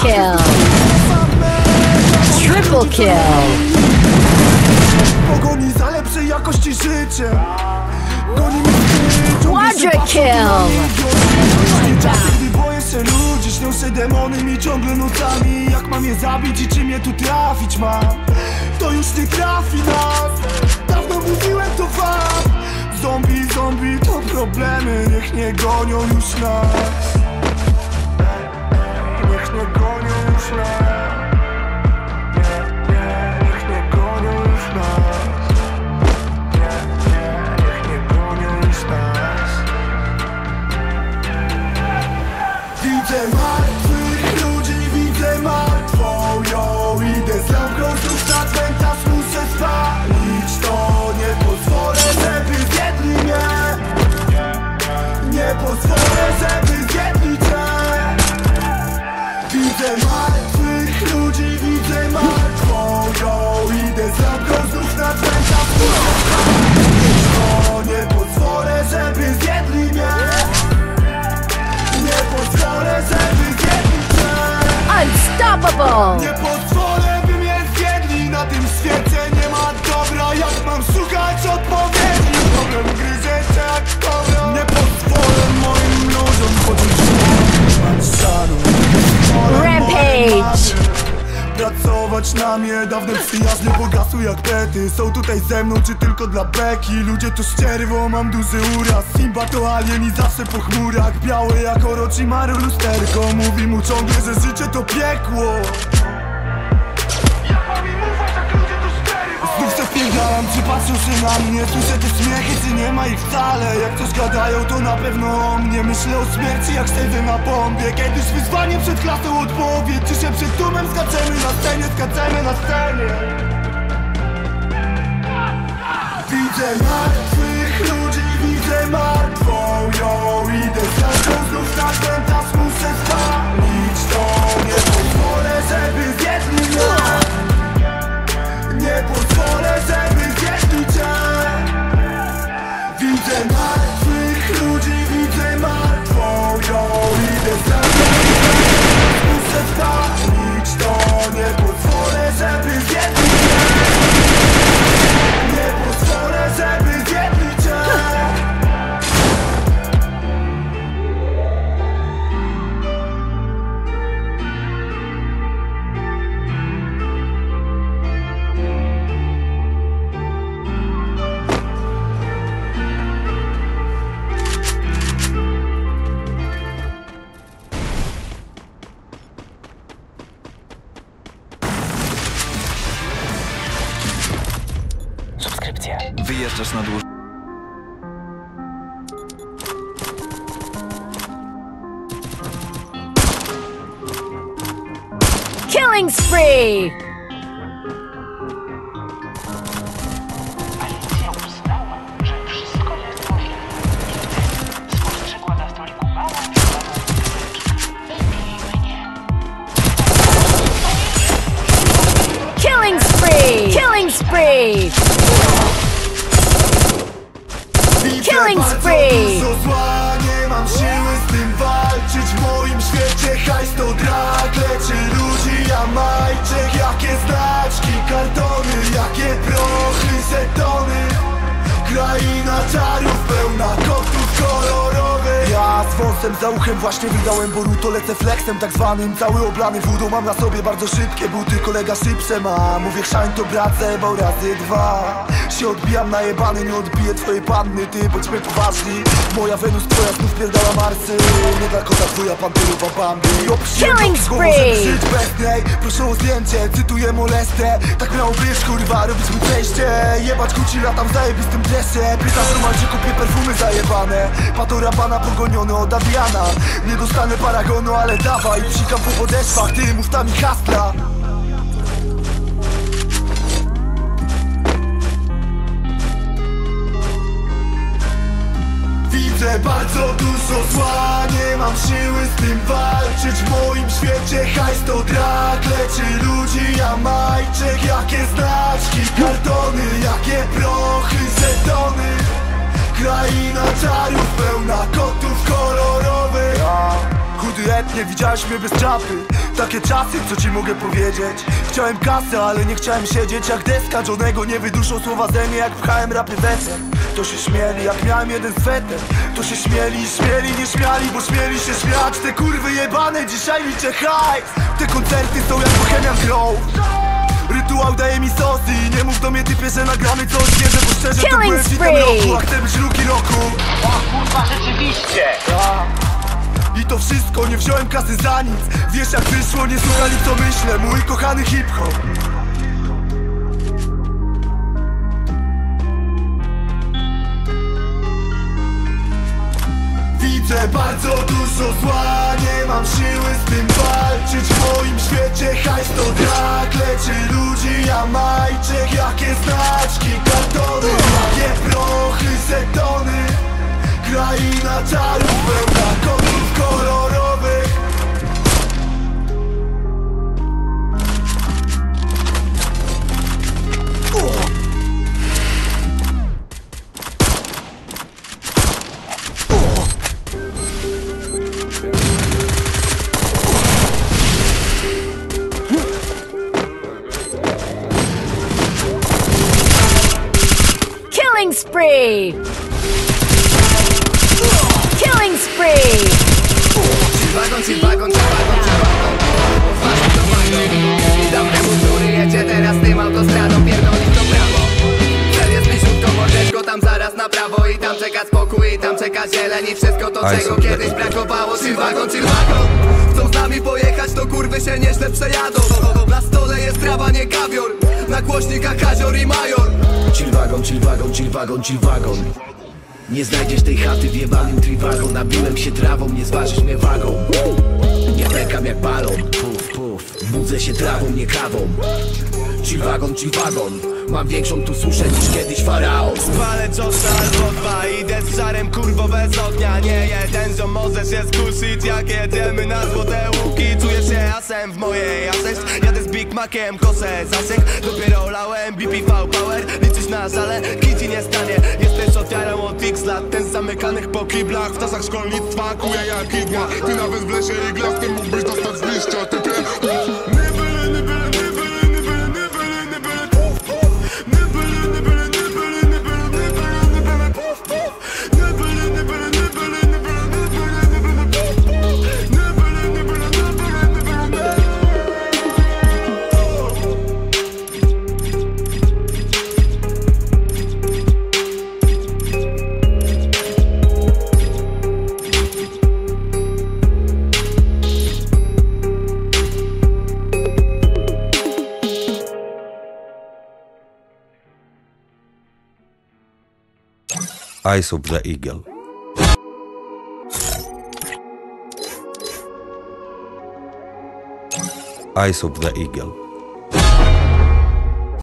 kill. Triple kill. Pogoni za lepszej jakości życiem. Quadra kill. Gdy boję się ludzi, śnią się demony mi ciągle nocami. Jak mam je zabić i czym je tu trafić mam? To już nie trafi nas. Dawno mówiłem to wam. Zombie to problemy. Niech nie gonią już nas. Niech nie gonią już nas. Niech nie gonią już nas. Niech nie gonią już nas. Widzę martwych ludzi, widzę martwą ją. Idę z lampką znów na cmentarz, muszę spalić to. Nie pozwolę, żeby zjedli mnie. Nie pozwolę, żeby zjedli cię. Widzę martwych ludzi, widzę martwą ją. Idę z lampką znów na cmentarz, muszę spalić to. Nie pozwolę, żeby zjedli mnie. Nie pozwolę, żeby zjedli cię. Unstoppable. Nie pozwolę, by mnie zjedli. Na tym świecie nie ma dobra. Jak mam szukać odpowiedzi? Problem gryzie cię jak kobra. Nie pozwolę moim ludziom poczuć szanu. Rampage. Pracować na mnie, dawne przyjaźnie pogasły jak pety. Są tutaj ze mną, czy tylko dla beki? Ludzie to ścierwo, mam duży uraz. Simba to alien i zawsze po chmurach. Biały jak Orochimaru lusterko. Mówi mu ciągle, że życie to piekło. Znów się wpierdalam, czy patrzą się na mnie. Słyszę te śmiechy, czy nie ma ich wcale. Jak coś gadają, to na pewno o mnie. Myślę o śmierci, jak siedzę na bombie. Kiedyś wyzwanie przed klasą odpowiedź. Czy się przed tłumem skaczemy na scenie, skaczemy na scenie. Widzę martwych ludzi, widzę martwą ją. Idę z lampką znów na cmentarz, muszę spalić to. Nie pozwolę, żeby zjedli mnie. Nie pozwolę, żeby zjedli cię. Widzę martwych ludzi, widzę martwą ją. Idę z lampką, muszę spalić to. Nie pozwolę, żeby zjedli cię. Nie pozwolę, żeby zjedli cię. Wyjeżdżasz na dłużej. Killing spree. Alicja uznała, że wszystko jest możliwe. I wtedy spostrzegła na stoliku małą czerwoną buteleczkę. Wypij mnie. Killing spree. Killing spree. Killing spree. Dużo zła, nie mam siły z tym walczyć. W moim świecie hajs to drag. Leczy ludzi Jamajczyk. Jakie znaczki, kartony, jakie prochy, żetony. Kraina czarów pełna kotów kolorowych. Ja z wąsem za uchem właśnie wydałem Boruto. Lecę flexem tak zwanym, cały oblany wódą. Mam na sobie bardzo szybkie buty, kolega szybsze ma. Mówię chrzan to brat, zebał razy dwa. Się odbijam najebany, nie odbiję twojej panny. Ty, bądźmy poważni. Moja Wenus, twoja znów pierdala Marsy. Nie dla kota twoja panterowa Bambi. Killing spree. Żyć bez niej, proszę o zdjęcie, cytuję molestę. Tak miało być, kurwa, robić mi przejście. Jebać kuci, latam w zajebistym dresie. Pytasz Romancie, kupię perfumy zajebane. Patora pana pogoniony od Adriana. Nie dostanę paragonu, ale dawaj. Psikam po podeszwach, ty mów tam i hasla. Widzę bardzo dużo zła, nie mam siły z tym walczyć. W moim świecie hajs to drag. Leczy ludzi Jamajczyk. Jakie znaczki, kartony, jakie prochy, żetony. Kraina czarów pełna kotów kolorowych. rudy etnie, widziałeś mnie bez czapy. Takie czasy, co ci mogę powiedzieć. Chciałem kasy, ale nie chciałem siedzieć jak deska Johnego, nie wyduszą słowa ze mnie, jak pchałem rapy wesem. To się śmieli, jak miałem jeden sweter. To się śmieli, nie śmiali, bo śmieli się śmiać. Te kurwy jebane, dzisiaj liczę hajs. Te koncerty są jak Bohemian Grove. Rytuał daje mi sosy i nie mów do mnie typie, że nagramy coś świeże, bo szczerze to byłem w tym roku, a chcę być ruki roku. O kurwa, rzeczywiście! I to wszystko, nie wziąłem kasy za nic. Wiesz jak wyszło, nie słuchali co myślę. Mój kochany hip-hop. Widzę bardzo dużo zła, nie mam siły z tym walczyć. W moim świecie hajs to drak, leczy ludzi Jamajczyk. Jakie znaczki, kartony, jakie prochy, setony. Kraina czarów, pełna kotów kolorowych. Killing spree! Killing spree! Wagon, otwarty to wagon. I dobre kultury jedzie teraz tym autostradą, pierdolić to prawo. Cel jest bliziutko, mordeczko tam zaraz na prawo. I tam czeka spokój, i tam czeka zieleń. I wszystko to czego kiedyś brakowało. Chill wagon. Chcą z nami pojechać, to kurwy się nieźle przejadą. Na stole jest trawa, nie kawior. Na głośnikach kazior i major. Chill wagon. Nie znajdziesz tej chaty w jebanym triwagon. Nabiłem się trawą, nie zważysz mnie wagą. Nie pękam jak balon, puf. Budzę się trawą, nie kawą. Chill wagon. Mam większą tu suszę niż kiedyś faraon. Spalę czosa albo dwa, idę z żarem kurwo bez ognia. Nie jeden ziom, możesz jest cool shit. Jak jedziemy na złote łuki, czuję się asem w mojej A6. Jadę z Big Maciem, kosę zasięg. Dopiero lałem BPV Power. Liczysz na żale, kit nie stanie. Jesteś ofiarą od x lat, ten z zamykanych po kiblach. W czasach szkolnictwa kuje jak igła. Ty nawet w lesie iglaskiem mógłbyś dostać z liścia. Typie Eyes of the Eagle. Eyes of the Eagle.